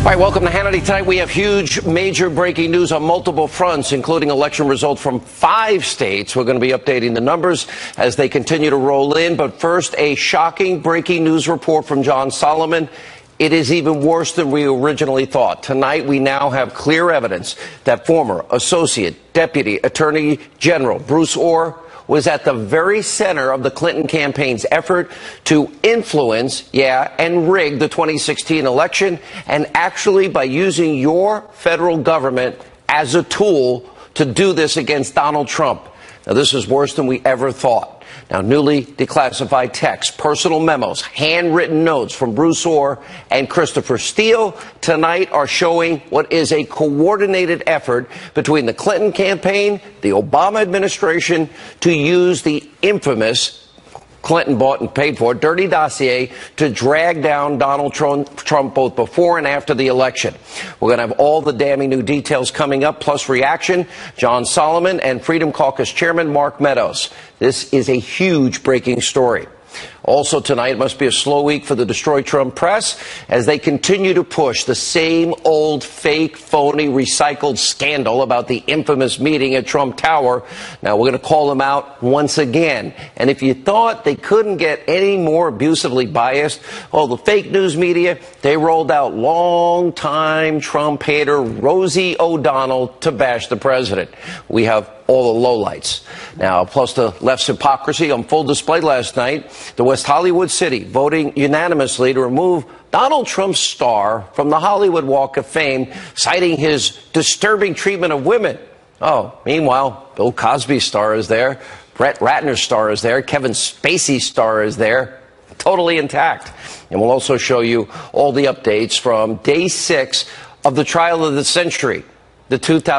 All right, welcome to Hannity. Tonight we have huge, major breaking news on multiple fronts, including election results from 5 states. We're going to be updating the numbers as they continue to roll in. But first, a shocking breaking news report from John Solomon. It is even worse than we originally thought. Tonight, we now have clear evidence that former Associate Deputy Attorney General Bruce Ohr was at the very center of the Clinton campaign's effort to influence, and rig the 2016 election, and actually by using your federal government as a tool to do this against Donald Trump. Now, this is worse than we ever thought. Now, newly declassified texts, personal memos, handwritten notes from Bruce Ohr and Christopher Steele tonight are showing what is a coordinated effort between the Clinton campaign, the Obama administration, to use the infamous Clinton bought and paid for dirty dossier to drag down Donald Trump both before and after the election. We're going to have all the damning new details coming up, plus reaction. John Solomon and Freedom Caucus Chairman Mark Meadows. This is a huge breaking story. Also tonight, it must be a slow week for the Destroy Trump press as they continue to push the same old fake, phony, recycled scandal about the infamous meeting at Trump Tower. Now, we're going to call them out once again. And if you thought they couldn't get any more abusively biased, well, the fake news media, they rolled out longtime Trump hater Rosie O'Donnell to bash the president. We have all the lowlights. Now, plus the left's hypocrisy on full display last night, the West Hollywood City voting unanimously to remove Donald Trump's star from the Hollywood Walk of Fame, citing his disturbing treatment of women. Oh, meanwhile, Bill Cosby's star is there, Brett Ratner's star is there, Kevin Spacey's star is there, totally intact. And we'll also show you all the updates from day 6 of the trial of the century, the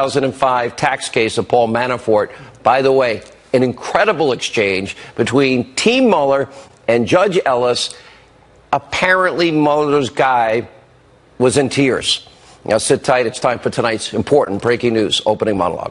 2005 tax case of Paul Manafort. By the way, an incredible exchange between Team Mueller and Judge Ellis. Apparently, Mueller's guy was in tears. Now, sit tight. It's time for tonight's important breaking news opening monologue.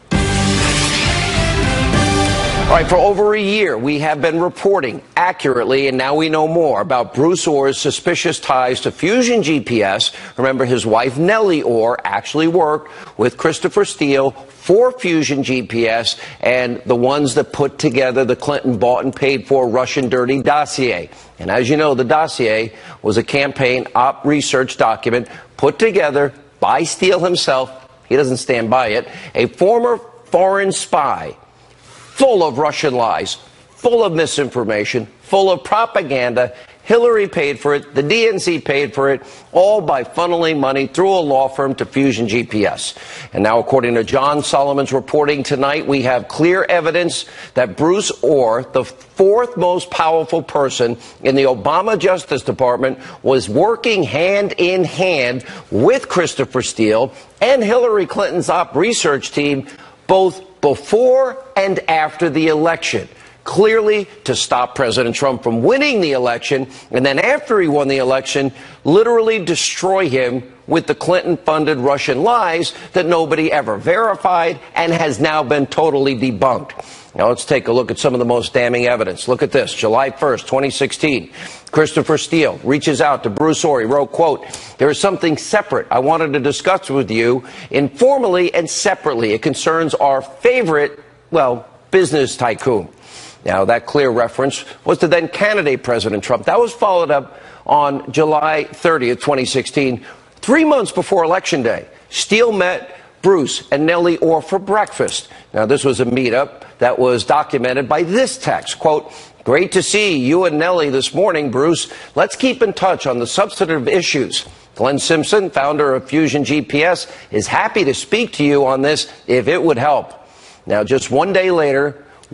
All right, for over a year, we have been reporting accurately, and now we know more about Bruce Ohr's suspicious ties to Fusion GPS. Remember, his wife, Nellie Ohr, actually worked with Christopher Steele for Fusion GPS and the ones that put together the Clinton bought and paid for Russian dirty dossier. And as you know, the dossier was a campaign op research document put together by Steele himself. He doesn't stand by it. A former foreign spy, full of Russian lies, full of misinformation, full of propaganda. Hillary paid for it, the DNC paid for it, all by funneling money through a law firm to Fusion GPS. And now, according to John Solomon's reporting tonight, we have clear evidence that Bruce Ohr, the 4th most powerful person in the Obama Justice Department, was working hand in hand with Christopher Steele and Hillary Clinton's op research team, both before and after the election, clearly to stop President Trump from winning the election, and then after he won the election, literally destroy him with the Clinton-funded Russian lies that nobody ever verified and has now been totally debunked. Now, let's take a look at some of the most damning evidence. Look at this. July 1st, 2016. Christopher Steele reaches out to Bruce Ohr. He wrote, quote, "There is something separate I wanted to discuss with you informally and separately. It concerns our favorite, business tycoon." Now, that clear reference was to then candidate President Trump. That was followed up on July 30th, 2016, 3 months before Election Day. Steele met Bruce and Nellie Ohr for breakfast. Now, this was a meetup that was documented by this text, quote, "Great to see you and Nellie this morning, Bruce. Let's keep in touch on the substantive issues. Glenn Simpson, founder of Fusion GPS, is happy to speak to you on this if it would help." Now, just one day later,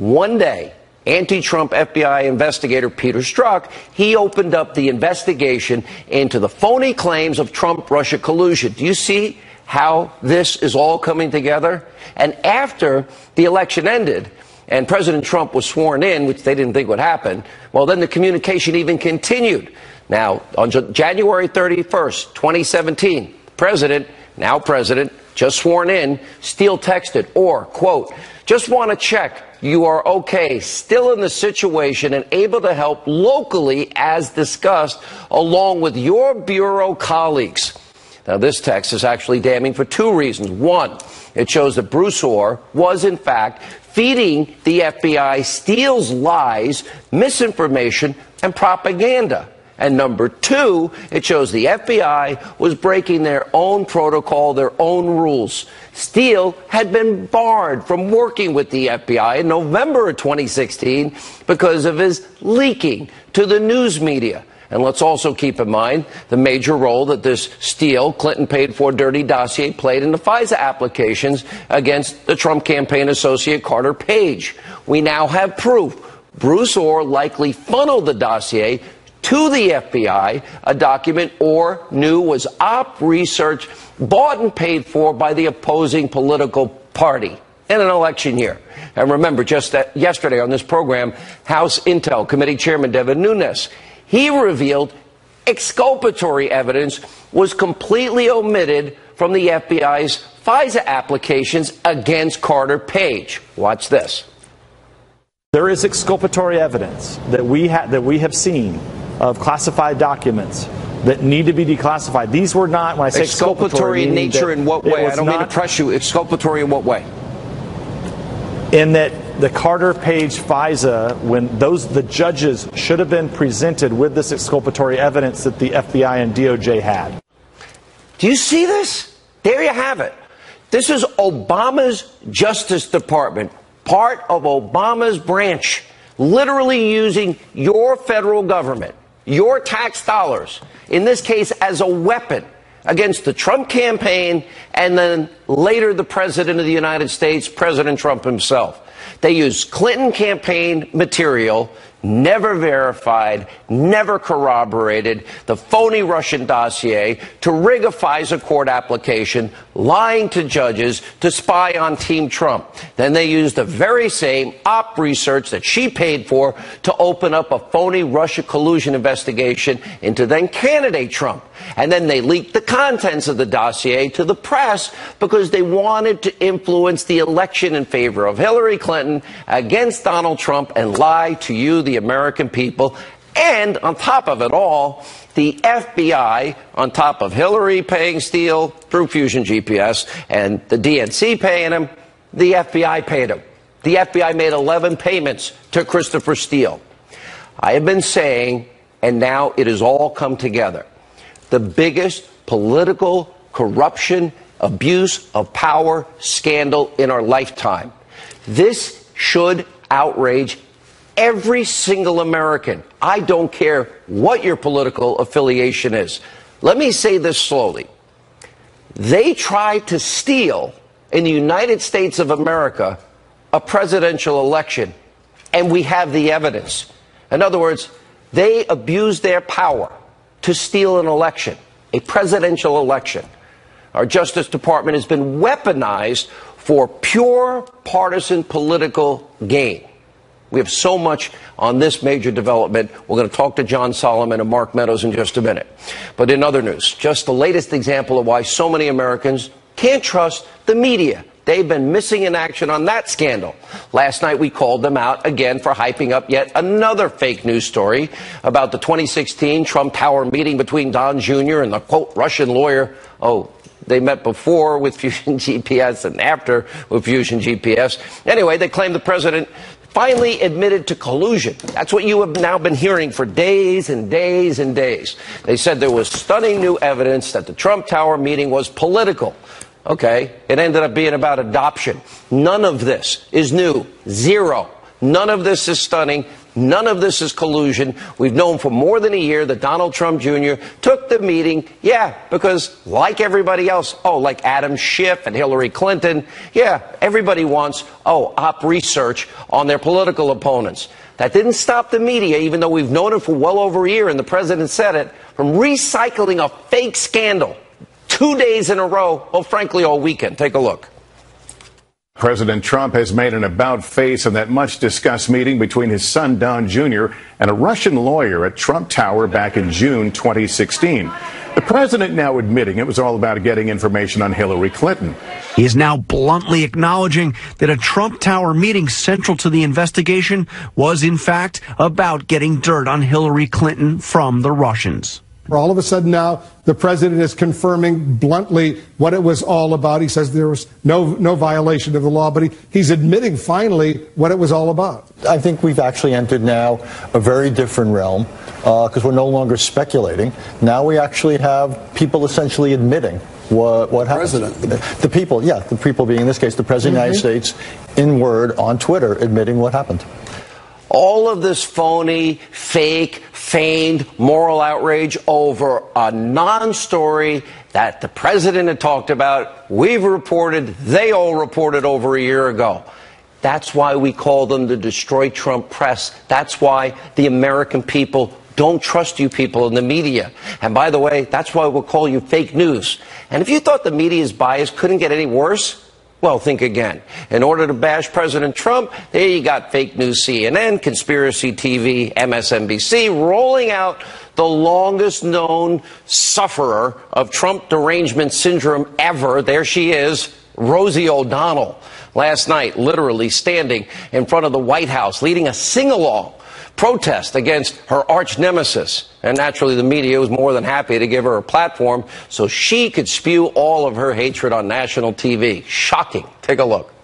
anti-Trump FBI investigator Peter Strzok, he opened up the investigation into the phony claims of Trump-Russia collusion. Do you see how this is all coming together? And after the election ended and President Trump was sworn in, which they didn't think would happen, well, then the communication even continued. Now, on January 31st, 2017, now president, just sworn in, Steele texted, or, quote, "Just want to check you are okay, still in the situation and able to help locally as discussed, along with your bureau colleagues." Now, this text is actually damning for two reasons. One, it shows that Bruce Ohr was, in fact, feeding the FBI Steele's lies, misinformation, and propaganda. And number two, it shows the FBI was breaking their own protocol, their own rules. Steele had been barred from working with the FBI in November of 2016 because of his leaking to the news media. And let's also keep in mind the major role that this Steele, Clinton paid for dirty dossier played in the FISA applications against the Trump campaign associate Carter Page. We now have proof Bruce Ohr likely funneled the dossier to the FBI, a document Ohr knew was op research bought and paid for by the opposing political party in an election year. And remember, just yesterday on this program, House Intel Committee Chairman Devin Nunes, he revealed exculpatory evidence was completely omitted from the FBI's FISA applications against Carter Page. Watch this. There is exculpatory evidence that we have seen of classified documents that need to be declassified. These were not, when I say exculpatory in nature, in what way? I don't mean to press you. Exculpatory in what way? In that the Carter Page FISA, when the judges should have been presented with this exculpatory evidence that the FBI and DOJ had. Do you see this? There you have it. This is Obama's Justice Department, part of Obama's branch, literally using your federal government, your tax dollars, in this case as a weapon against the Trump campaign and then later the President of the United States, President Trump himself. They used Clinton campaign material, never verified, never corroborated, the phony Russian dossier to rig a FISA court application, lying to judges to spy on Team Trump. Then they used the very same op research that she paid for to open up a phony Russia collusion investigation into then candidate Trump. And then they leaked the contents of the dossier to the press because they wanted to influence the election in favor of Hillary Clinton against Donald Trump and lie to you, the American people. And on top of it all, the FBI, on top of Hillary paying Steele through Fusion GPS and the DNC paying him, the FBI paid him. The FBI made 11 payments to Christopher Steele. I have been saying, and now it has all come together, the biggest political corruption, abuse of power scandal in our lifetime. This should outrage every single American. I don't care what your political affiliation is. Let me say this slowly. They tried to steal in the United States of America a presidential election, and we have the evidence. In other words, they abused their power to steal an election, a presidential election. Our Justice Department has been weaponized for pure partisan political gain. We have so much on this major development. We're going to talk to John Solomon and Mark Meadows in just a minute. But in other news, just the latest example of why so many Americans can't trust the media. They've been missing in action on that scandal. Last night we called them out again for hyping up yet another fake news story about the 2016 Trump Tower meeting between Don Jr. and the, quote, Russian lawyer. Oh, they met before with Fusion GPS and after with Fusion GPS. Anyway, they claimed the president finally admitted to collusion. That's what you have now been hearing for days and days and days. They said there was stunning new evidence that the Trump Tower meeting was political. Okay, it ended up being about adoption. None of this is new. Zero. None of this is stunning. None of this is collusion. We've known for more than a year that Donald Trump Jr. took the meeting, because like everybody else, like Adam Schiff and Hillary Clinton, everybody wants, op research on their political opponents. That didn't stop the media, even though we've known it for well over a year and the president said it, from recycling a fake scandal 2 days in a row, frankly, all weekend. Take a look. President Trump has made an about-face in that much-discussed meeting between his son, Don Jr., and a Russian lawyer at Trump Tower back in June 2016. The president now admitting it was all about getting information on Hillary Clinton. He is now bluntly acknowledging that a Trump Tower meeting central to the investigation was, in fact, about getting dirt on Hillary Clinton from the Russians. All of a sudden now, the president is confirming bluntly what it was all about. He says there was no violation of the law, but he's admitting finally what it was all about. I think we've actually entered now a very different realm because we're no longer speculating. Now we actually have people essentially admitting what happened. The people, the people being in this case the president of the United States, in word on Twitter admitting what happened. All of this phony, fake, feigned moral outrage over a non-story that the president had talked about, we've reported, they all reported over a year ago. That's why we call them the Destroy Trump press. That's why the American people don't trust you people in the media. And by the way, that's why we'll call you fake news. And if you thought the media's bias couldn't get any worse, well, think again. In order to bash President Trump, there you got fake news CNN, conspiracy TV, MSNBC, rolling out the longest known sufferer of Trump derangement syndrome ever. There she is, Rosie O'Donnell. Last night, literally standing in front of the White House, leading a sing-along protest against her arch nemesis. And naturally, the media was more than happy to give her a platform so she could spew all of her hatred on national TV. Shocking. Take a look.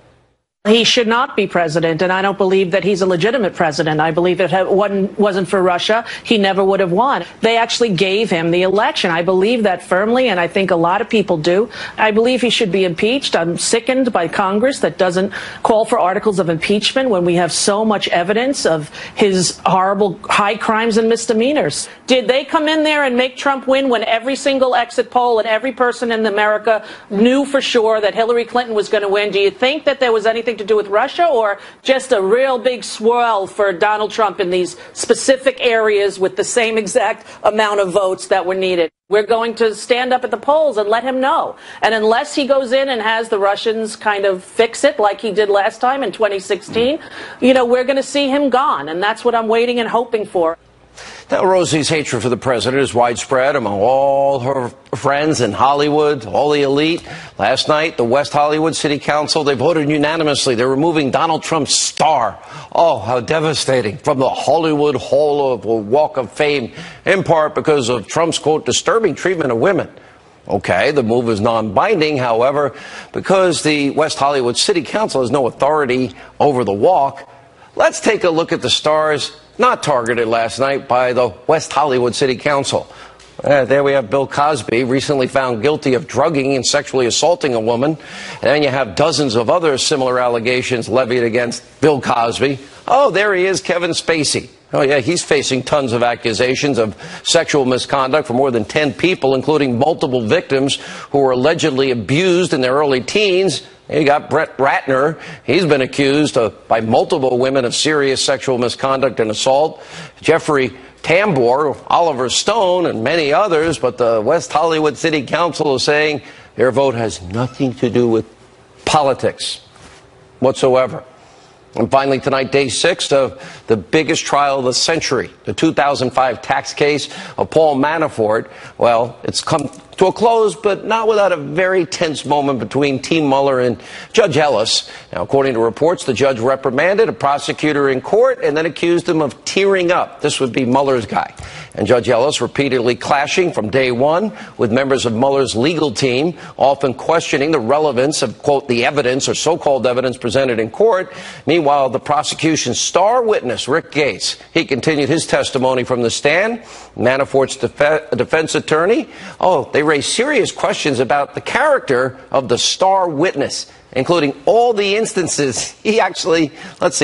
He should not be president, and I don't believe that he's a legitimate president. I believe if it wasn't for Russia, he never would have won. They actually gave him the election. I believe that firmly, and I think a lot of people do. I believe he should be impeached. I'm sickened by Congress that doesn't call for articles of impeachment when we have so much evidence of his horrible high crimes and misdemeanors. Did they come in there and make Trump win when every single exit poll and every person in America knew for sure that Hillary Clinton was going to win? Do you think that there was anything to do with Russia, or just a real big swirl for Donald Trump in these specific areas with the same exact amount of votes that were needed? We're going to stand up at the polls and let him know. And unless he goes in and has the Russians kind of fix it like he did last time in 2016, we're going to see him gone. And that's what I'm waiting and hoping for. Now, Rosie's hatred for the president is widespread among all her friends in Hollywood, all the elite. Last night, the West Hollywood City Council, they voted unanimously. They're removing Donald Trump's star. Oh, how devastating. From the Hollywood Hall of Walk of Fame, in part because of Trump's, quote, disturbing treatment of women. Okay, the move is non-binding, however, because the West Hollywood City Council has no authority over the walk. Let's take a look at the stars not targeted last night by the West Hollywood City Council. There we have Bill Cosby, recently found guilty of drugging and sexually assaulting a woman. And then you have dozens of other similar allegations levied against Bill Cosby. Oh, there he is, Kevin Spacey. Oh, yeah, he's facing tons of accusations of sexual misconduct from more than 10 people, including multiple victims who were allegedly abused in their early teens. You got Brett Ratner. He's been accused by multiple women of serious sexual misconduct and assault. Jeffrey Tambor, Oliver Stone, and many others. But the West Hollywood City Council is saying their vote has nothing to do with politics whatsoever. And finally tonight, day 6 of the biggest trial of the century, the 2005 tax case of Paul Manafort. Well, it's come to a close, but not without a very tense moment between Team Mueller and Judge Ellis. Now, according to reports, the judge reprimanded a prosecutor in court and then accused him of tearing up. This would be Mueller's guy. And Judge Ellis repeatedly clashing from day one with members of Mueller's legal team, often questioning the relevance of, quote, the evidence or so-called evidence presented in court. Meanwhile, the prosecution's star witness, Rick Gates, he continued his testimony from the stand. Manafort's defense attorney, they raised serious questions about the character of the star witness, including all the instances he actually,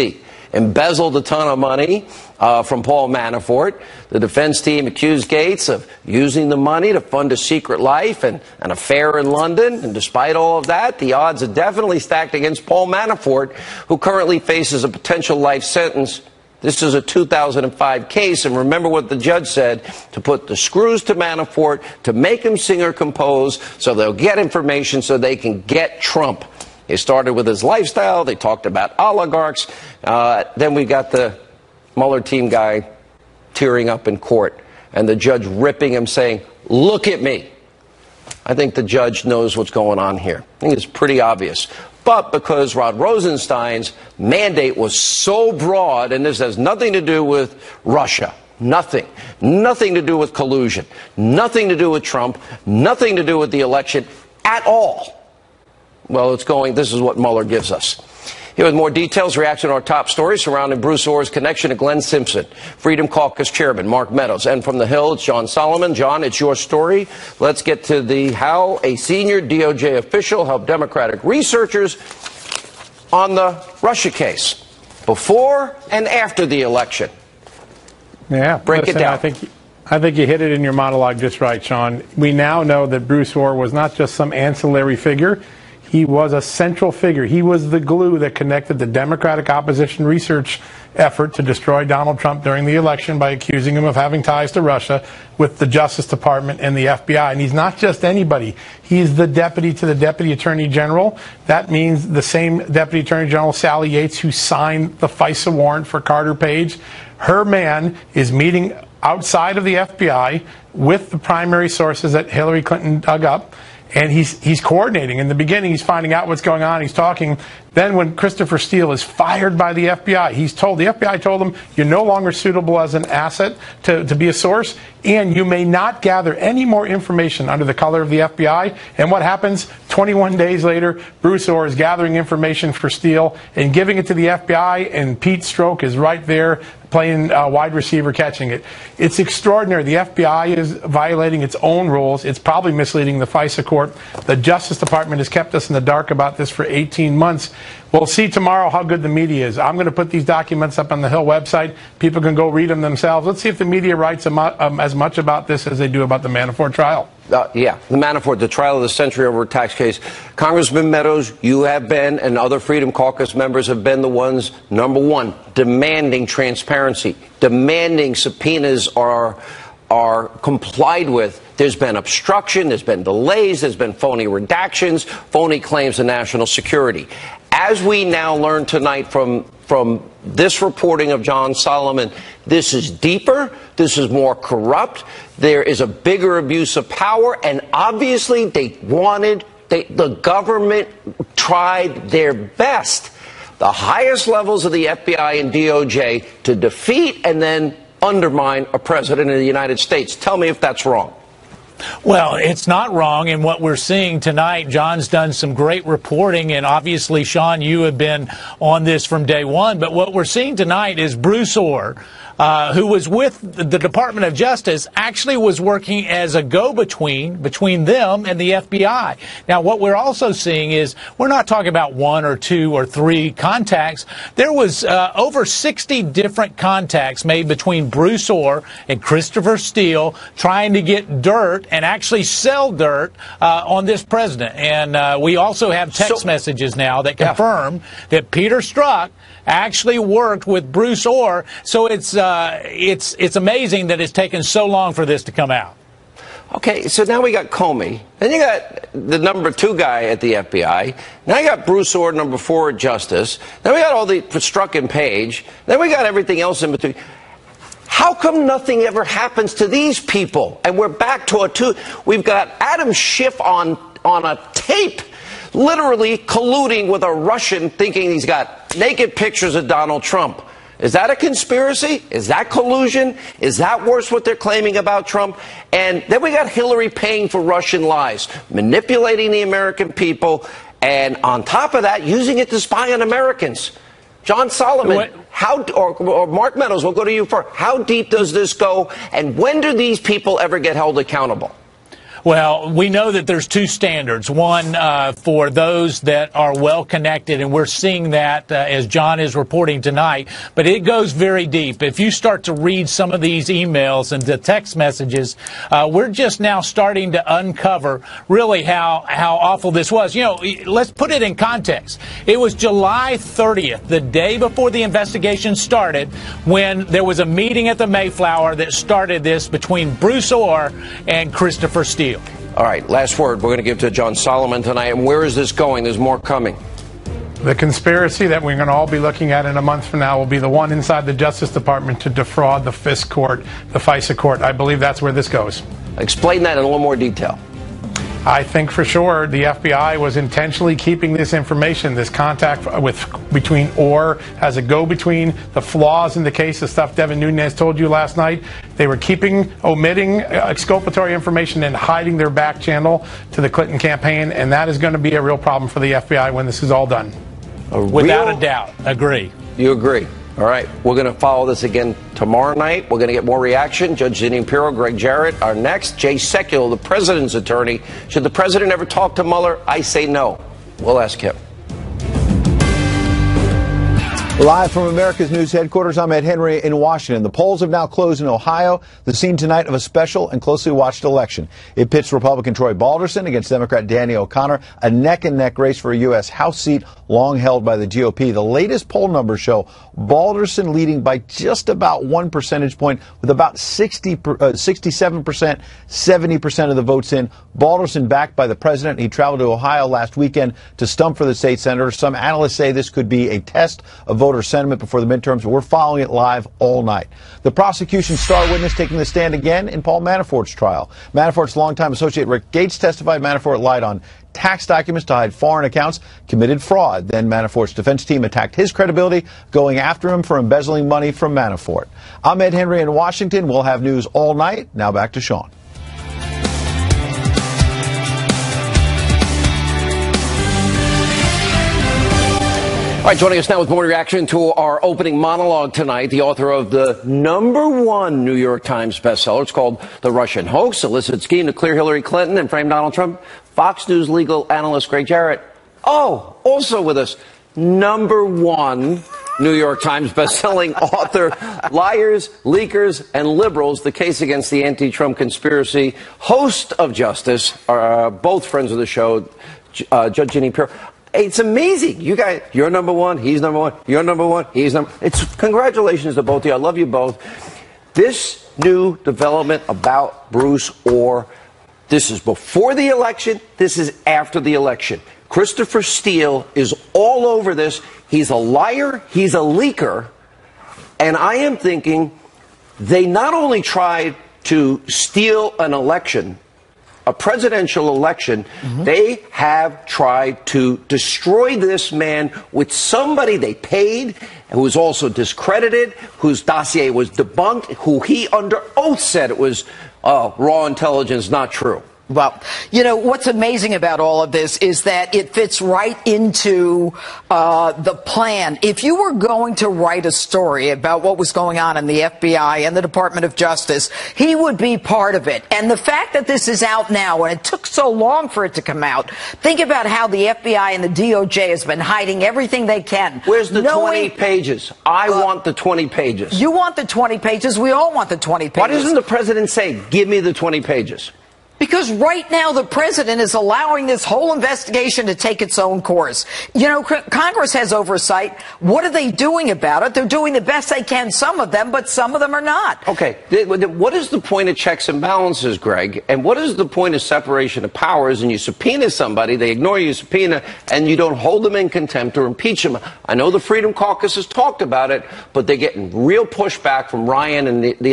embezzled a ton of money from Paul Manafort. The defense team accused Gates of using the money to fund a secret life and an affair in London. And despite all of that, the odds are definitely stacked against Paul Manafort, who currently faces a potential life sentence. This is a 2005 case, and remember what the judge said, to put the screws to Manafort, to make him sing or compose, so they'll get information so they can get Trump. They started with his lifestyle. They talked about oligarchs. Then we got the Mueller team guy tearing up in court, and the judge ripping him, saying, "Look at me." I think the judge knows what's going on here. I think it's pretty obvious. But because Rod Rosenstein's mandate was so broad, and this has nothing to do with Russia, Nothing. Nothing to do with collusion. Nothing to do with Trump. Nothing to do with the election at all. Well, this is what Mueller gives us. Here with more details, reaction to our top stories surrounding Bruce Ohr's connection to Glenn Simpson, Freedom Caucus Chairman Mark Meadows, and from the Hill, it's John Solomon. John, it's your story. Let's get to how a senior DOJ official helped Democratic researchers on the Russia case, before and after the election. Yeah, break it down. I think you hit it in your monologue just right, Sean. We now know that Bruce Ohr was not just some ancillary figure. He was a central figure. He was the glue that connected the Democratic opposition research effort to destroy Donald Trump during the election by accusing him of having ties to Russia with the Justice Department and the FBI. And he's not just anybody. He's the deputy to the Deputy Attorney General. That means the same Deputy Attorney General, Sally Yates, who signed the FISA warrant for Carter Page. Her man is meeting outside of the FBI with the primary sources that Hillary Clinton dug up. And he's coordinating. In the beginning, he's finding out what's going on. He's talking. Then when Christopher Steele is fired by the FBI, the FBI told him, you're no longer suitable as an asset to be a source, and you may not gather any more information under the color of the FBI. And what happens? 21 days later, Bruce Ohr is gathering information for Steele and giving it to the FBI, and Pete Strzok is right there playing wide receiver, catching it. It's extraordinary. The FBI is violating its own rules. It's probably misleading the FISA court. The Justice Department has kept us in the dark about this for 18 months. We'll see tomorrow how good the media is. I'm going to put these documents up on the Hill website. People can go read them themselves. Let's see if the media writes as much about this as they do about the Manafort trial. Yeah, the Manafort, the trial of the century over a tax case. Congressman Meadows, you have been, and other Freedom Caucus members have been the ones, number one, demanding transparency, demanding subpoenas are complied with. There's been obstruction, there's been delays, there's been phony redactions, phony claims of national security. As we now learn tonight from this reporting of John Solomon, this is deeper, this is more corrupt, there is a bigger abuse of power, and obviously the government tried their best, the highest levels of the FBI and DOJ, to defeat and then undermine a president of the United States. Tell me if that's wrong. Well, it's not wrong, and what we're seeing tonight, John's done some great reporting, and obviously, Sean, you have been on this from day one, but what we're seeing tonight is Bruce Ohr, who was with the Department of Justice, actually was working as a go-between between them and the FBI. Now, what we're also seeing is we're not talking about 1 or 2 or 3 contacts. There was over 60 different contacts made between Bruce Ohr and Christopher Steele trying to get dirt and actually sell dirt on this president. And we also have text messages now that confirm that Peter Strzok actually worked with Bruce Ohr. So it's amazing that it's taken so long for this to come out. Okay, so now we got Comey. Then you got the number 2 guy at the FBI. Now you got Bruce Ohr, number 4 at Justice. Then we got all the Strzok and Page. Then we got everything else in between. How come nothing ever happens to these people? And we're back to we've got Adam Schiff on a tape, literally colluding with a Russian, thinking he's got naked pictures of Donald Trump. Is that a conspiracy? Is that collusion? Is that worse what they're claiming about Trump? And then we got Hillary paying for Russian lies, manipulating the American people, and on top of that, using it to spy on Americans. John Solomon, or Mark Meadows, we'll go to you first. How deep does this go, and when do these people ever get held accountable? Well, we know that there's 2 standards. One for those that are well connected, and we're seeing that as John is reporting tonight. But it goes very deep. If you start to read some of these emails and the text messages, we're just now starting to uncover really how awful this was. You know, let's put it in context. It was July 30th, the day before the investigation started, when there was a meeting at the Mayflower that started this between Bruce Ohr and Christopher Steele. All right, last word we're going to give to John Solomon tonight. And where is this going? There's more coming. The conspiracy that we're going to all be looking at in a month from now will be the one inside the Justice Department to defraud the FISC court, the FISA court. I believe that's where this goes. Explain that in a little more detail. I think for sure the FBI was intentionally keeping this information, this contact between Orr as a go-between, the flaws in the case, the stuff Devin Nunes told you last night. They were omitting exculpatory information and hiding their back channel to the Clinton campaign, and that is going to be a real problem for the FBI when this is all done. Without a doubt. Agree. You agree? All right, we're going to follow this again tomorrow night. We're going to get more reaction. Judge Jeanine Pirro, Greg Jarrett are next. Jay Sekulow, the president's attorney. Should the president ever talk to Mueller? I say no. We'll ask him. Live from America's News headquarters, I'm Ed Henry in Washington. The polls have now closed in Ohio, the scene tonight of a special and closely watched election. It pits Republican Troy Balderson against Democrat Danny O'Connor, a neck-and-neck race for a U.S. House seat long held by the GOP. The latest poll numbers show Balderson leading by just about 1 percentage point with about 67%, 70% of the votes in. Balderson backed by the president. He traveled to Ohio last weekend to stump for the state senator. Some analysts say this could be a test of voter sentiment before the midterms, but we're following it live all night. The prosecution's star witness taking the stand again in Paul Manafort's trial. Manafort's longtime associate Rick Gates testified Manafort lied on tax documents to hide foreign accounts, committed fraud. Then Manafort's defense team attacked his credibility, going after him for embezzling money from Manafort. I'm Ed Henry in Washington. We'll have news all night. Now back to Sean. All right, joining us now with more reaction to our opening monologue tonight, the author of the #1 New York Times bestseller. It's called The Russian Hoax, Illicit Scheme to Clear Hillary Clinton and Frame Donald Trump. Fox News legal analyst Greg Jarrett. Oh, also with us, #1 New York Times bestselling author, Liars, Leakers, and Liberals, The Case Against the Anti-Trump Conspiracy, host of Justice, both friends of the show, Judge Jeanine Pirro. It's amazing. You guys, you're #1, he's #1, you're #1, he's It's congratulations to both of you. I love you both. This new development about Bruce Orr, this is before the election, this is after the election. Christopher Steele is all over this. He's a liar, he's a leaker, and I am thinking they not only tried to steal an election, a presidential election, they have tried to destroy this man with somebody they paid, who was also discredited, whose dossier was debunked, who he under oath said it was raw intelligence, not true. Well, you know, what's amazing about all of this is that it fits right into the plan. If you were going to write a story about what was going on in the FBI and the Department of Justice, he would be part of it. And the fact that this is out now, and it took so long for it to come out, think about how the FBI and the DOJ has been hiding everything they can. Where's the 20 pages? I want the 20 pages. You want the 20 pages? We all want the 20 pages. Why doesn't the president say, give me the 20 pages? Because right now the president is allowing this whole investigation to take its own course. You know, Congress has oversight. What are they doing about it? They're doing the best they can, some of them, but some of them are not. Okay. What is the point of checks and balances, Greg? And what is the point of separation of powers? And you subpoena somebody, they ignore your subpoena, and you don't hold them in contempt or impeach them. I know the Freedom Caucus has talked about it, but they're getting real pushback from Ryan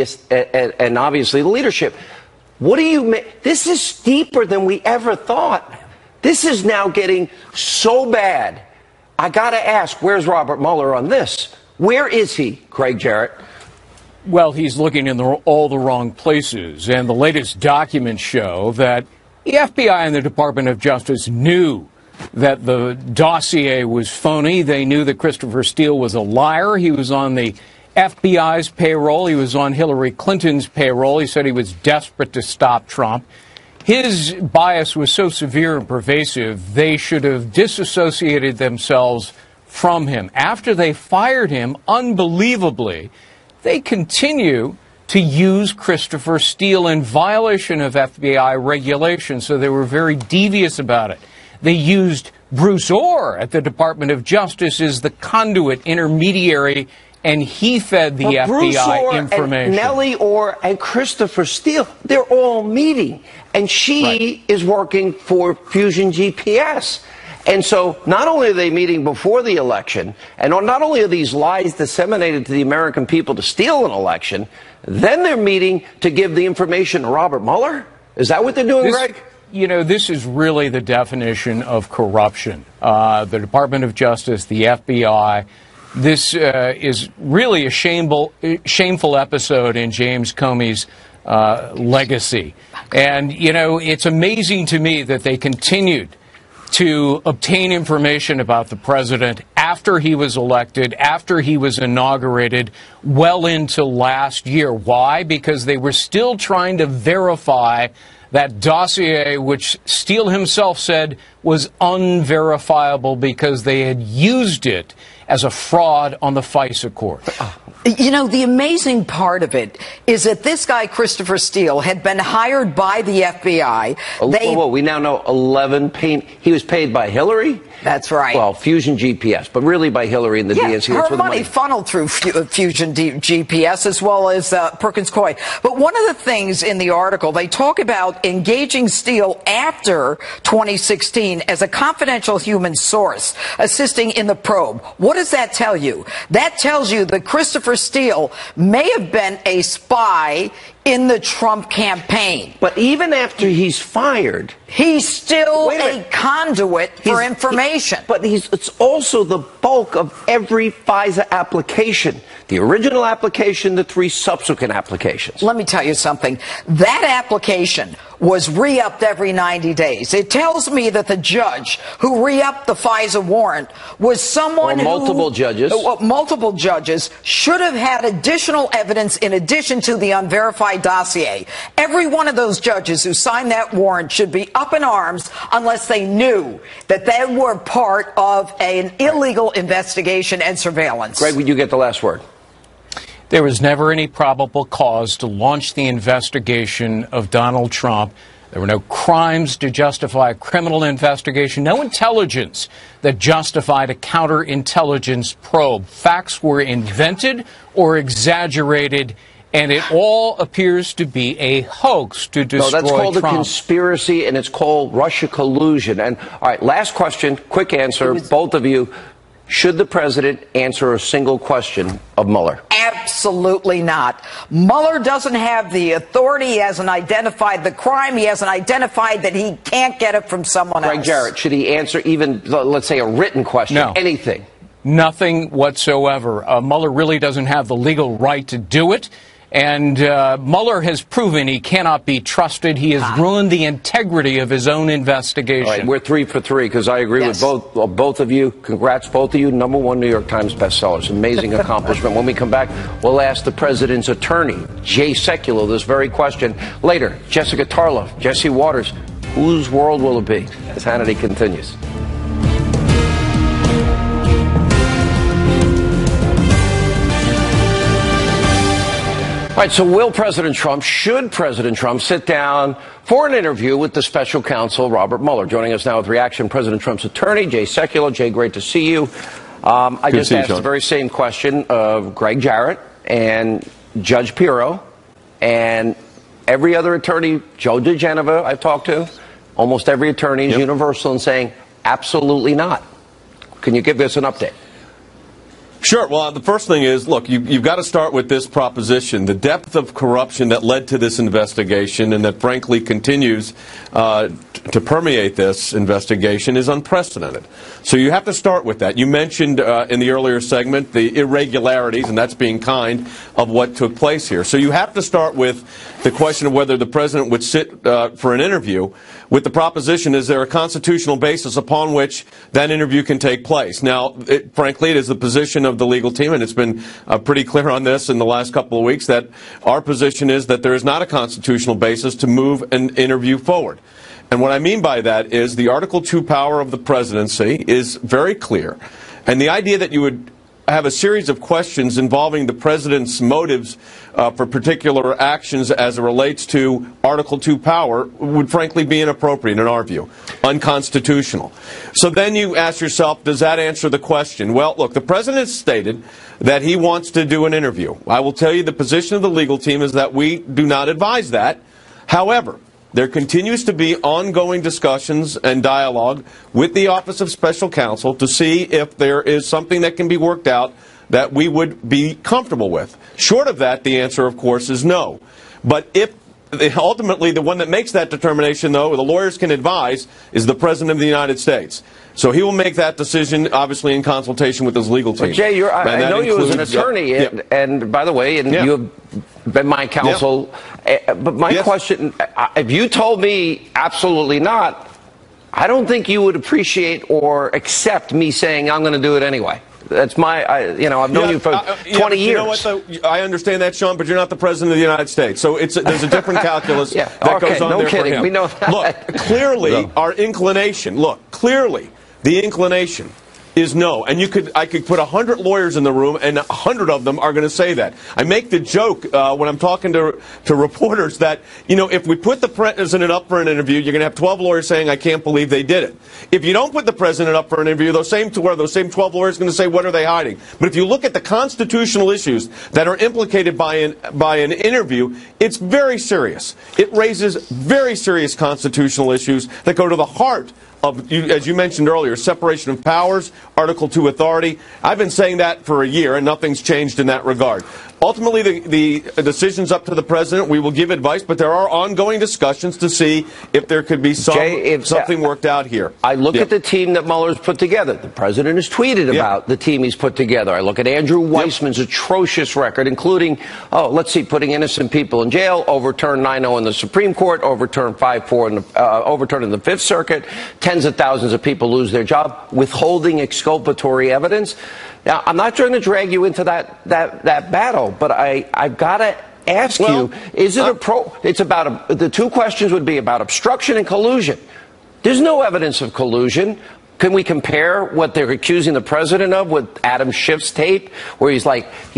and obviously the leadership. What do you mean? This is deeper than we ever thought. This is now getting so bad. I got to ask, where's Robert Mueller on this? Where is he, Greg Jarrett? Well, he's looking in all the wrong places. And the latest documents show that the FBI and the Department of Justice knew that the dossier was phony. They knew that Christopher Steele was a liar. He was on the FBI's payroll. He was on Hillary Clinton's payroll. He said he was desperate to stop Trump. His bias was so severe and pervasive, they should have disassociated themselves from him. After they fired him, unbelievably, they continue to use Christopher Steele in violation of FBI regulations, so they were very devious about it. They used Bruce Orr at the Department of Justice as the conduit intermediary, and he fed the FBI information. And Nellie Orr and Christopher Steele, they're all meeting. And she is working for Fusion GPS. And so not only are they meeting before the election, and not only are these lies disseminated to the American people to steal an election, then they're meeting to give the information to Robert Mueller? Is that what they're doing, Greg? you know, this is really the definition of corruption. The Department of Justice, the FBI. This is really a shameful episode in James Comey's legacy. And, you know, it's amazing to me that they continued to obtain information about the president after he was elected, after he was inaugurated, well into last year. Why? Because they were still trying to verify that dossier, which Steele himself said was unverifiable because they had used it as a fraud on the FISA court. You know, the amazing part of it is that this guy, Christopher Steele, had been hired by the FBI. We now know 11 he was paid by Hillary? That's right. Well, Fusion GPS, but really by Hillary and the DNC. Her money funneled through Fusion GPS as well as Perkins Coie. But one of the things in the article, they talk about engaging Steele after 2016 as a confidential human source assisting in the probe. What does that tell you? That tells you that Christopher Steele may have been a spy in the Trump campaign. But even after he's fired, he's still a conduit for information. It's also the bulk of every FISA application. The original application, the 3 subsequent applications. Let me tell you something. That application was re-upped every 90 days. It tells me that the judge who re-upped the FISA warrant was someone multiple judges should have had additional evidence in addition to the unverified dossier. Every one of those judges who signed that warrant should be up in arms unless they knew that they were part of an illegal investigation and surveillance. Greg, would you get the last word? There was never any probable cause to launch the investigation of Donald Trump. There were no crimes to justify a criminal investigation, no intelligence that justified a counterintelligence probe. Facts were invented or exaggerated, and it all appears to be a hoax to destroy Trump. No, that's called a conspiracy, and it's called Russia collusion. And, all right, last question, quick answer, both of you. Should the president answer a single question of Mueller? Absolutely not. Mueller doesn't have the authority. He hasn't identified the crime. He hasn't identified that he can't get it from someone else. Greg Jarrett, should he answer even, let's say, a written question? No. Anything? Nothing whatsoever. Mueller really doesn't have the legal right to do it. And Mueller has proven he cannot be trusted. He has ruined the integrity of his own investigation. All right, we're 3 for 3 because I agree with both of you. Congrats, both of you. #1 New York Times bestsellers. Amazing accomplishment. When we come back, we'll ask the president's attorney, Jay Sekulow, this very question. Later, Jessica Tarlov, Jesse Waters. Whose world will it be? As Hannity continues. All right, so should President Trump sit down for an interview with the special counsel, Robert Mueller? Joining us now with reaction, President Trump's attorney, Jay Sekulow. Jay, great to see you. I just asked the very same question of Greg Jarrett and Judge Pirro and every other attorney, Joe DeGenova I've talked to. Almost every attorney is universal in saying absolutely not. Can you give us an update? Sure. Well, the first thing is, look, you've got to start with this proposition. The depth of corruption that led to this investigation and that, frankly, continues to permeate this investigation is unprecedented. So you have to start with that. You mentioned in the earlier segment the irregularities, and that's being kind, of what took place here. So you have to start with the question of whether the president would sit for an interview with the proposition, is there a constitutional basis upon which that interview can take place? Now, frankly, it is the position of the legal team, and it's been pretty clear on this in the last couple of weeks, that our position is that there is not a constitutional basis to move an interview forward. And what I mean by that is the Article 2 power of the presidency is very clear. And the idea that you would have a series of questions involving the president's motives for particular actions as it relates to Article 2 power would frankly be inappropriate in our view, unconstitutional. So then you ask yourself, does that answer the question? Well, look, the president has stated that he wants to do an interview. I will tell you the position of the legal team is that we do not advise that. However, there continues to be ongoing discussions and dialogue with the Office of Special Counsel to see if there is something that can be worked out that we would be comfortable with. Short of that, the answer, of course, is no. But if ultimately, the one that makes that determination, though, the lawyers can advise, is the President of the United States. So he will make that decision, obviously, in consultation with his legal team. But Jay, I know you as an attorney, and by the way, you have been my counsel. But my question, if you told me absolutely not, I don't think you would appreciate or accept me saying I'm going to do it anyway. That's my, I've known you for 20 years. You know what, though? I understand that, Sean, but you're not the President of the United States. So there's a different calculus that goes on there for him. We know that. Look, clearly, our inclination, the inclination is no. And I could put 100 lawyers in the room, and 100 of them are going to say that. I make the joke when I'm talking to reporters that, if we put the president up for an interview, you're going to have 12 lawyers saying, I can't believe they did it. If you don't put the president up for an interview, those same 12 lawyers are going to say, what are they hiding? But if you look at the constitutional issues that are implicated by an interview, it's very serious. It raises very serious constitutional issues that go to the heart of, as you mentioned earlier, separation of powers, Article 2 authority. I've been saying that for a year, and nothing's changed in that regard. Ultimately, the decision's up to the president. We will give advice, but there are ongoing discussions to see if there could be something worked out here. I look at the team that Mueller's put together. The president has tweeted about the team he's put together. I look at Andrew Weissman's atrocious record, including, putting innocent people in jail, overturned 9-0 in the Supreme Court, overturned 5-4 overturned in the Fifth Circuit, tens of thousands of people lose their job, withholding exculpatory evidence. Now, I'm not trying to drag you into that battle, but I've got to ask you, is it the two questions would be about obstruction and collusion. There's no evidence of collusion. Can we compare what they're accusing the president of with Adam Schiff's tape, where he's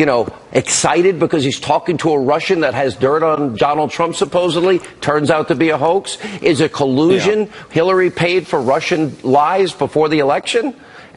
excited because he's talking to a Russian that has dirt on Donald Trump, supposedly, turns out to be a hoax? Is it collusion? Yeah. Hillary paid for Russian lies before the election?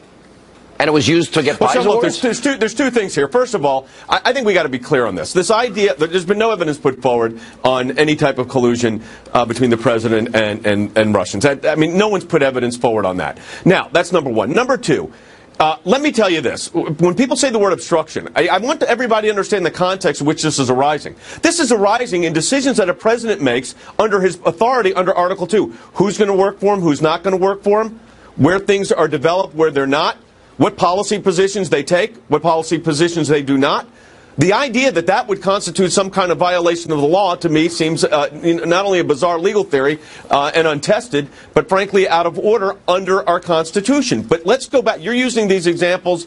And it was used to get FISA warrants? There's two things here. First of all, I think we got to be clear on this. This idea that there's been no evidence put forward on any type of collusion between the president and Russians. I mean, no one's put evidence forward on that. Now, that's number one. Number two, let me tell you this. When people say the word obstruction, I want everybody to understand the context in which this is arising. This is arising in decisions that a president makes under his authority under Article 2. Who's going to work for him, who's not going to work for him, where things are developed, where they're not, what policy positions they take, what policy positions they do not. The idea that that would constitute some kind of violation of the law, to me, seems not only a bizarre legal theory and untested, but frankly out of order under our Constitution. But let's go back. You're using these examples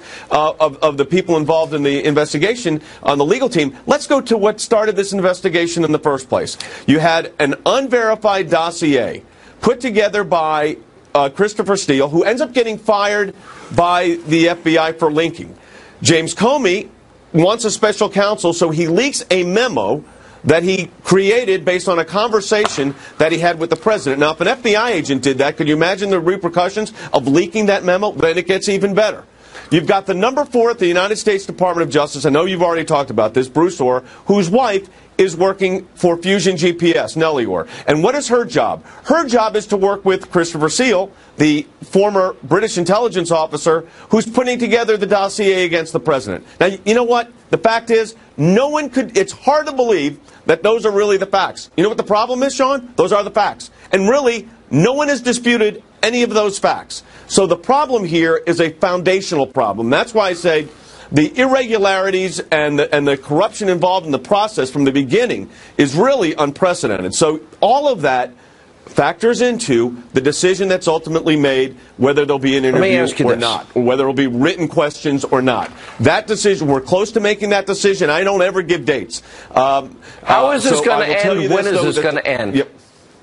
of the people involved in the investigation on the legal team. Let's go to what started this investigation in the first place. You had an unverified dossier put together by Christopher Steele, who ends up getting fired by the FBI for linking. James Comey wants a special counsel, so he leaks a memo that he created based on a conversation that he had with the president. Now, if an FBI agent did that, could you imagine the repercussions of leaking that memo? Then it gets even better. You've got the number 4 at the United States Department of Justice. I know you've already talked about this, Bruce Ohr, whose wife is working for Fusion GPS, Nellie Ohr. And what is her job? Her job is to work with Christopher Steele, the former British intelligence officer, who's putting together the dossier against the president. Now, you know what? The fact is, no one could, it's hard to believe that those are really the facts. You know what the problem is, Sean? Those are the facts. And really, no one has disputed any of those facts. So the problem here is a foundational problem. That's why I say the irregularities and the corruption involved in the process from the beginning is really unprecedented. So all of that factors into the decision that's ultimately made, whether there'll be an interview or not, or whether there'll be written questions or not. That decision, we're close to making that decision. I don't ever give dates. How is this going to end? When is this going to end? Yep.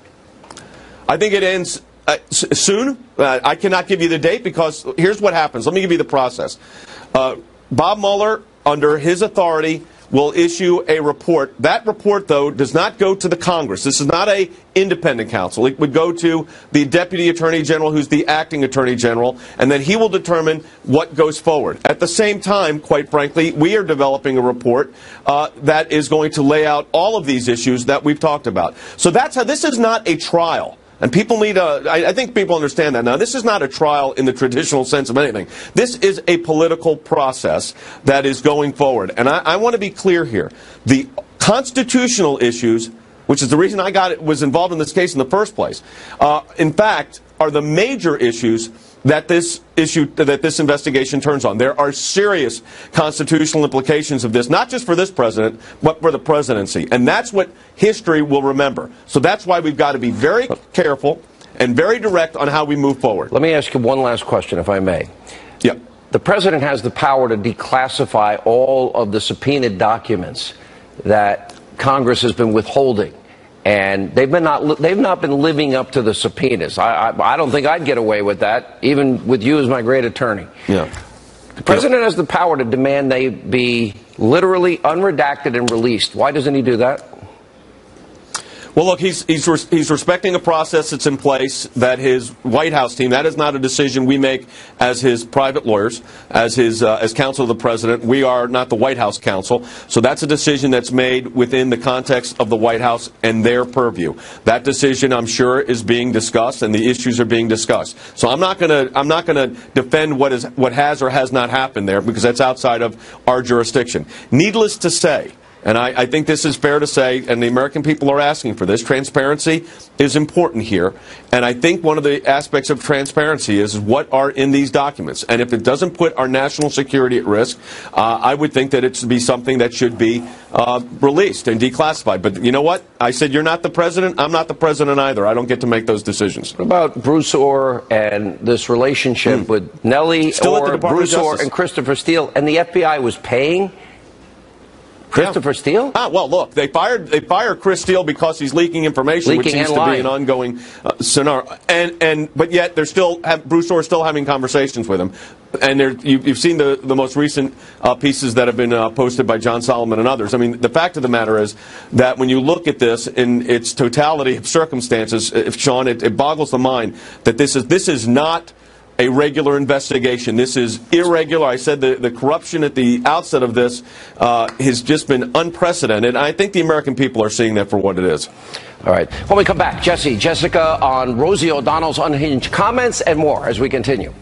I think it ends soon. I cannot give you the date because here's what happens. Let me give you the process. Bob Mueller, under his authority, will issue a report. That report, though, does not go to the Congress. This is not an independent counsel. It would go to the Deputy Attorney General, who's the acting Attorney General, and then he will determine what goes forward. At the same time, quite frankly, we are developing a report that is going to lay out all of these issues that we've talked about. So that's how, this is not a trial. And people need I think people understand that now. This is not a trial in the traditional sense of anything. This is a political process that is going forward. And I want to be clear here. The constitutional issues which is the reason I was involved in this case in the first place, in fact, are the major issues that this investigation turns on. There are serious constitutional implications of this, not just for this president, but for the presidency. And that's what history will remember. So that's why we've got to be very careful and very direct on how we move forward. Let me ask you one last question, if I may. Yeah. The president has the power to declassify all of the subpoenaed documents that Congress has been withholding. And they've not been living up to the subpoenas. I don't think I'd get away with that, even with you as my great attorney. Yeah. The president has the power to demand they be literally unredacted and released. Why doesn't he do that? Well, look, he's respecting a process that's in place that his White House team, that is not a decision we make as his private lawyers, as counsel of the president. We are not the White House counsel. So that's a decision that's made within the context of the White House and their purview. That decision, I'm sure, is being discussed and the issues are being discussed. So I'm not going to defend what has or has not happened there, because that's outside of our jurisdiction. Needless to say, and I think this is fair to say, and the American people are asking for this, transparency is important here. And I think one of the aspects of transparency is what are in these documents. And if it doesn't put our national security at risk, I would think that it should be something that should be released and declassified. But you know what? I said, you're not the president. I'm not the president either. I don't get to make those decisions. What about Bruce Ohr and this relationship with Nellie Ohr, Bruce Ohr, and Christopher Steele? And the FBI was paying Christopher Steele? Well, look, they fired Chris Steele because he's leaking information, which seems to be an ongoing scenario. But yet they're Bruce Ohr is still having conversations with him. And you've seen the most recent pieces that have been posted by John Solomon and others. I mean, the fact of the matter is that when you look at this in its totality of circumstances, Sean, it boggles the mind that this is not a regular investigation. This is irregular. I said the corruption at the outset of this has just been unprecedented. I think the American people are seeing that for what it is. All right. When we come back, Jessica on Rosie O'Donnell's unhinged comments and more as we continue.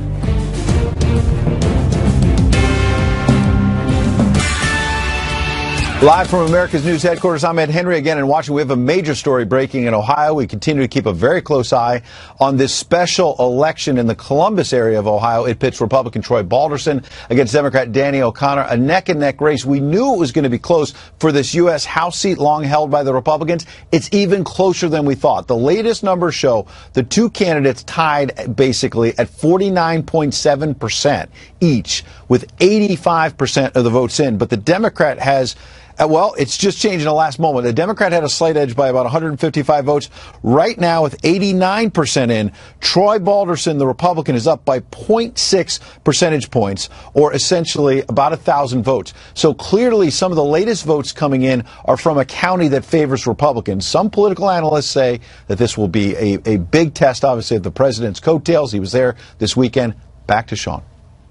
Live from America's News Headquarters, I'm Ed Henry again in Washington. We have a major story breaking in Ohio. We continue to keep a very close eye on this special election in the Columbus area of Ohio. It pits Republican Troy Balderson against Democrat Danny O'Connor, a neck-and-neck race. We knew it was going to be close for this U.S. House seat long held by the Republicans. It's even closer than we thought. The latest numbers show the two candidates tied basically at 49.7% each, with 85% of the votes in. But the Democrat has well, it's just changed in the last moment. The Democrat had a slight edge by about 155 votes. Right now, with 89% in, Troy Balderson, the Republican, is up by 0.6 percentage points, or essentially about 1,000 votes. So clearly, some of the latest votes coming in are from a county that favors Republicans. Some political analysts say that this will be a big test, obviously, of the president's coattails. He was there this weekend. Back to Sean.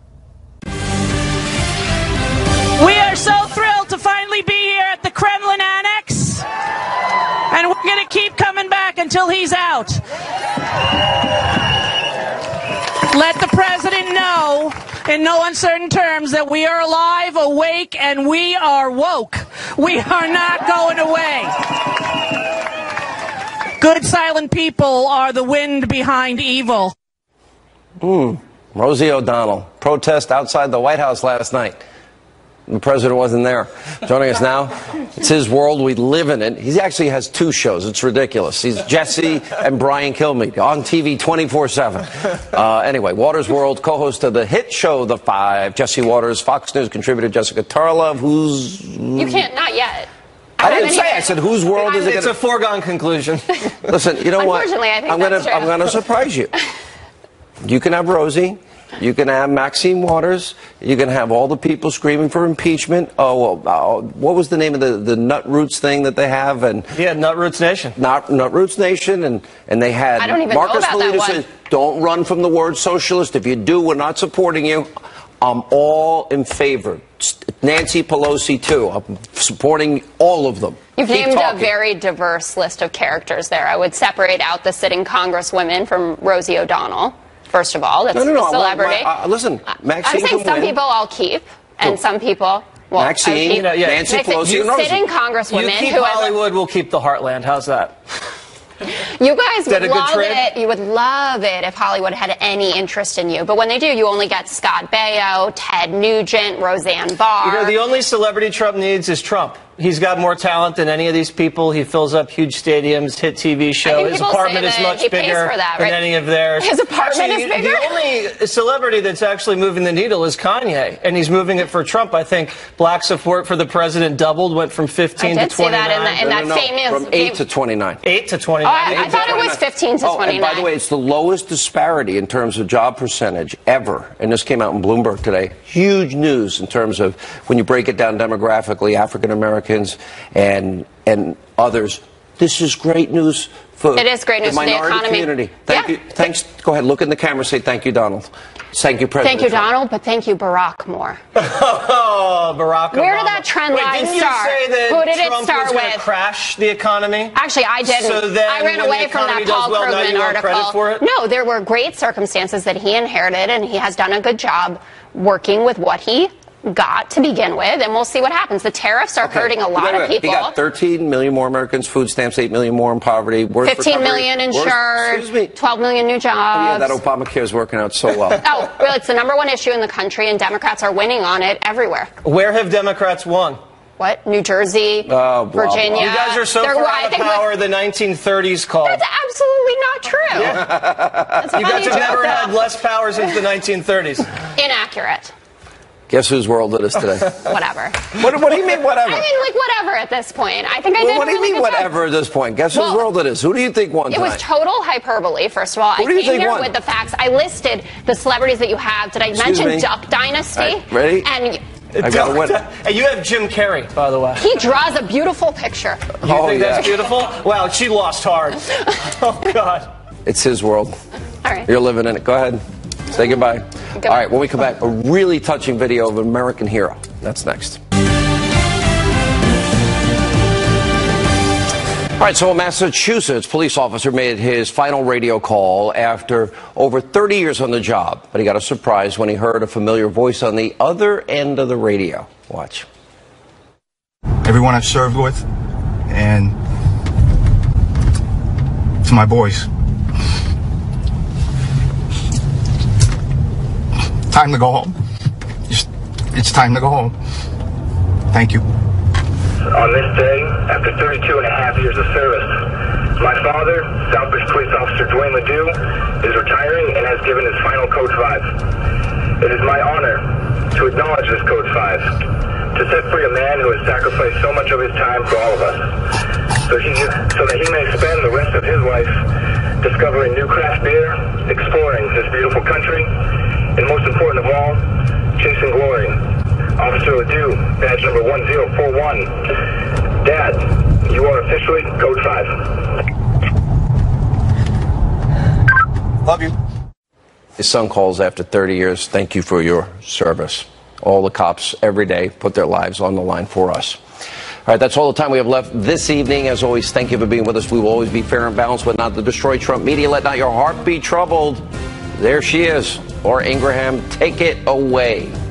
We are so thrilled to finally be here at the Kremlin Annex, and we're going to keep coming back until he's out. Let the president know in no uncertain terms that we are alive, awake, and we are woke. We are not going away. Good silent people are the wind behind evil. Rosie O'Donnell, protest outside the White House last night. The president wasn't there. Joining us now, it's his world. We live in it. He actually has two shows. It's ridiculous. He's Jesse and Brian Kilmeade on TV 24/7. Anyway, Waters World, co-host of the hit show The Five. Jesse Waters, Fox News contributor Jessica Tarlov, who's... You can't, not yet. I didn't say. I said, whose world is it? It's a foregone conclusion. Listen, you know what? Unfortunately, I think that's true. I'm going to surprise you. You can have Rosie. You can have Maxine Waters. You can have all the people screaming for impeachment. What was the name of the Nut Roots thing that they have? Nut Roots Nation. Nut Roots Nation, and they had I don't even Marcus know about that said, one. "Don't run from the word socialist. If you do, we're not supporting you." I'm all in favor. Nancy Pelosi too. I'm supporting all of them. You've Keep named talking. a very diverse list of characters there. I would separate out the sitting congresswomen from Rosie O'Donnell. First of all, that's No. a celebrity. Listen, Maxine I'm saying can some win. people I'll keep, and some people Well, Maxine, Nancy Pelosi, and Rosie. Sitting congresswomen You keep who Hollywood, we'll keep the heartland. How's that? You guys would that a good love trade? it. You would love it if Hollywood had any interest in you. But when they do, you only get Scott Baio, Ted Nugent, Roseanne Barr. You know, the only celebrity Trump needs is Trump. He's got more talent than any of these people. He fills up huge stadiums, hit TV show. His apartment is much bigger than any of theirs. His apartment is bigger? The only celebrity that's actually moving the needle is Kanye, and he's moving it for Trump. I think black support for the president doubled, went from 15 to 29. I did see that in that famous... From 8 to 29. 8 to 29. Oh, I thought it was 15 to 29. And by the way, it's the lowest disparity in terms of job percentage ever. And this came out in Bloomberg today. Huge news in terms of when you break it down demographically, African Americans and others. This is great news for it is great news the minority for the economy. community. Thank you. Thanks. Go ahead. Look in the camera. Say thank you, Donald. Thank you, President. Thank you, Donald, but thank you, Barack more. Oh, Barack Obama. Where did that trend line didn't start? You say that Who did Trump it start was with? Crash the economy? Actually, I didn't. So then I ran when away the from that economy does Paul well, now Krugman you want article. credit for it? No, there were great circumstances that he inherited, and he has done a good job working with what he got to begin with, and we'll see what happens. The tariffs are hurting a lot of people. He got 13 million more Americans, food stamps, 8 million more in poverty. 15 million insured, 12 million new jobs. Oh, yeah, that Obamacare is working out so well. Oh, really, it's the #1 issue in the country, and Democrats are winning on it everywhere. Where have Democrats won? What? New Jersey, Virginia. You guys are so far out of power, the 1930s called. That's absolutely not true. That's You guys have never had less power since the 1930s. Inaccurate. Guess whose world it is today? Whatever. What do you mean, whatever? I mean, like, whatever at this point. I think I did. What do you mean, whatever at this point? Guess whose world it is? Who do you think won It was total hyperbole, first of all. Who do you I came think here won? with the facts. I listed the celebrities that you have. Did I mention Duck Dynasty? Right, ready? And I got a winner. And you have Jim Carrey, by the way. he draws a beautiful picture. You think that's beautiful? Wow, she lost hard. Oh, God. It's his world. All right. You're living in it. Go ahead. Say goodbye. All right, when we come back, a really touching video of an American hero. That's next. All right, so a Massachusetts police officer made his final radio call after over 30 years on the job. But he got a surprise when he heard a familiar voice on the other end of the radio. Watch. Everyone I've served with, and to my boys. Time to go home. It's time to go home. Thank you. On this day, after 32 and a half years of service, my father, Southbridge Police Officer Dwayne Ledoux, is retiring and has given his final Code 5. It is my honor to acknowledge this Code 5, to set free a man who has sacrificed so much of his time for all of us, so that he may spend the rest of his life discovering new craft beer, exploring this beautiful country, and most important of all, chasing glory. Officer Ledoux, badge number 1041. Dad, you are officially Code 5. Love you. His son calls after 30 years. Thank you for your service. All the cops every day put their lives on the line for us. All right, that's all the time we have left this evening. As always, thank you for being with us. We will always be fair and balanced, but not the Destroy Trump media. Let not your heart be troubled. There she is. Laura Ingraham, take it away.